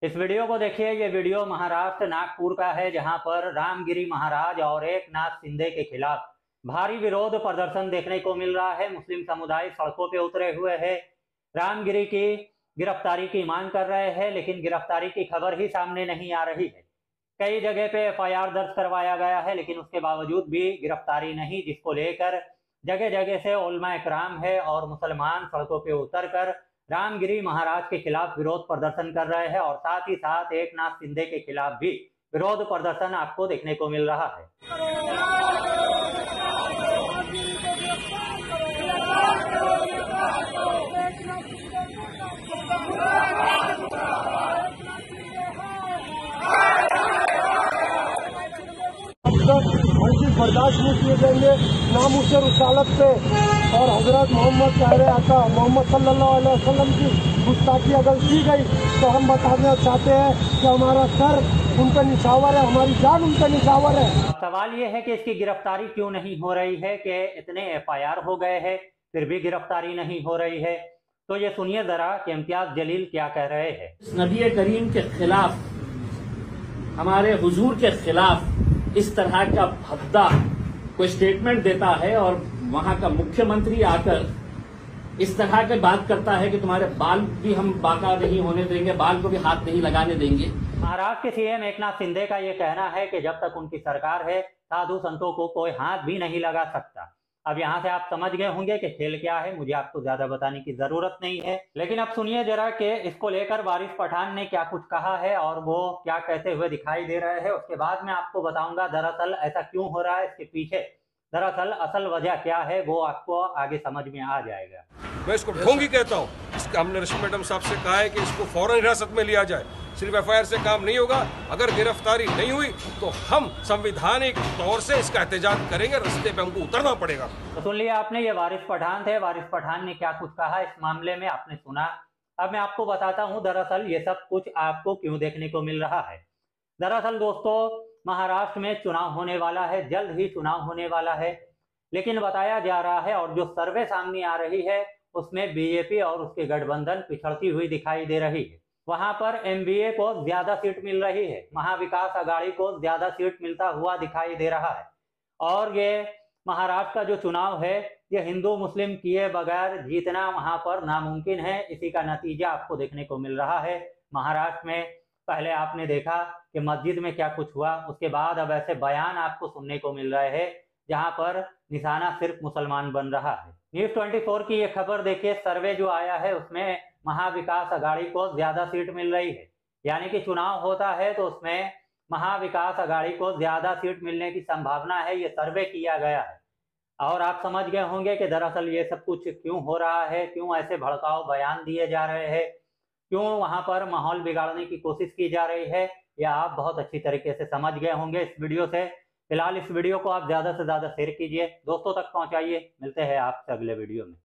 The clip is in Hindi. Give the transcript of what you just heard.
इस वीडियो को देखिए। ये वीडियो महाराष्ट्र नागपुर का है, जहां पर रामगिरी महाराज और एकनाथ शिंदे के खिलाफ भारी विरोध प्रदर्शन देखने को मिल रहा है। मुस्लिम समुदाय सड़कों पे उतरे हुए है, रामगिरी की गिरफ्तारी की मांग कर रहे हैं, लेकिन गिरफ्तारी की खबर ही सामने नहीं आ रही है। कई जगह पे एफआईआर दर्ज करवाया गया है, लेकिन उसके बावजूद भी गिरफ्तारी नहीं, जिसको लेकर जगह जगह से उलमा इकराम है और मुसलमान सड़कों पे उतर कर रामगिरी महाराज के खिलाफ विरोध प्रदर्शन कर रहे हैं और साथ ही साथ एकनाथ शिंदे के खिलाफ भी विरोध प्रदर्शन आपको देखने को मिल रहा है। हरगिज़ बर्दाश्त नहीं किए जाएंगे। नामुस रिसालत पे और हजरत मोहम्मद शहर आका मोहम्मद सल्लल्लाहु अलैहि वसल्लम की गुस्ताखी अगर की गई तो हम बताना चाहते हैं कि हमारा सर उन पर निछावर है, हमारी जान उन पर निछावर है। सवाल ये है कि इसकी गिरफ्तारी क्यों नहीं हो रही है कि इतने एफआईआर हो गए हैं फिर भी गिरफ्तारी नहीं हो रही है। तो ये सुनिए जरा कि इम्तियाज जलील क्या कह रहे हैं। नबी करीम के खिलाफ, हमारे हुजूर के खिलाफ इस तरह का भद्दा कोई स्टेटमेंट देता है और वहां का मुख्यमंत्री आकर इस तरह की बात करता है कि तुम्हारे बाल भी हम बाका नहीं होने देंगे, बाल को भी हाथ नहीं लगाने देंगे। महाराष्ट्र के सीएम एकनाथ शिंदे का ये कहना है कि जब तक उनकी सरकार है साधु संतों को कोई हाथ भी नहीं लगा सकता। अब यहाँ से आप समझ गए होंगे कि खेल क्या है, मुझे आपको ज्यादा बताने की जरूरत नहीं है। लेकिन अब सुनिए जरा कि इसको लेकर वारिस पठान ने क्या कुछ कहा है और वो क्या कहते हुए दिखाई दे रहे हैं। उसके बाद मैं आपको बताऊंगा दरअसल ऐसा क्यों हो रहा है, इसके पीछे दरअसल असल वजह क्या है, वो आपको आगे समझ में आ जाएगा। मैं इसको ढोंगी कहता हूँ। हमने रश्मि मैडम साहब से कहा है कि इसको फौरन हिरासत में लिया जाए। सिर्फ एफआईआर से काम नहीं होगा, अगर गिरफ्तारी नहीं हुई तो हम संवैधानिक तौर से इसका एहतजाज करेंगे, रास्ते पे हमको उतरना पड़ेगा। तो सुन लिया आपने, ये वारिस पठान थे। वारिस पठान ने क्या कुछ कहा इस मामले में आपने सुना। अब मैं आपको बताता हूँ दरअसल ये सब कुछ आपको क्यों देखने को मिल रहा है। दरअसल दोस्तों, महाराष्ट्र में चुनाव होने वाला है, जल्द ही चुनाव होने वाला है, लेकिन बताया जा रहा है और जो सर्वे सामने आ रही है उसमें बीजेपी और उसके गठबंधन पिछड़ती हुई दिखाई दे रही है। वहां पर एमवीए को ज्यादा सीट मिल रही है, महाविकास अघाड़ी को ज्यादा सीट मिलता हुआ दिखाई दे रहा है। और ये महाराष्ट्र का जो चुनाव है ये हिंदू मुस्लिम किए बगैर जीतना वहां पर नामुमकिन है। इसी का नतीजा आपको देखने को मिल रहा है महाराष्ट्र में। पहले आपने देखा कि मस्जिद में क्या कुछ हुआ, उसके बाद अब ऐसे बयान आपको सुनने को मिल रहे हैं जहां पर निशाना सिर्फ मुसलमान बन रहा है। न्यूज़ 24 की ये खबर देखिए, सर्वे जो आया है उसमें महाविकास अघाड़ी को ज्यादा सीट मिल रही है, यानी कि चुनाव होता है तो उसमें महाविकास अघाड़ी को ज्यादा सीट मिलने की संभावना है, ये सर्वे किया गया है। और आप समझ गए होंगे कि दरअसल ये सब कुछ क्यों हो रहा है, क्यों ऐसे भड़काऊ बयान दिए जा रहे हैं, क्यों वहां पर माहौल बिगाड़ने की कोशिश की जा रही है, या आप बहुत अच्छी तरीके से समझ गए होंगे इस वीडियो से। फिलहाल इस वीडियो को आप ज्यादा से ज्यादा शेयर कीजिए, दोस्तों तक पहुंचाइए। मिलते हैं आपसे अगले वीडियो में।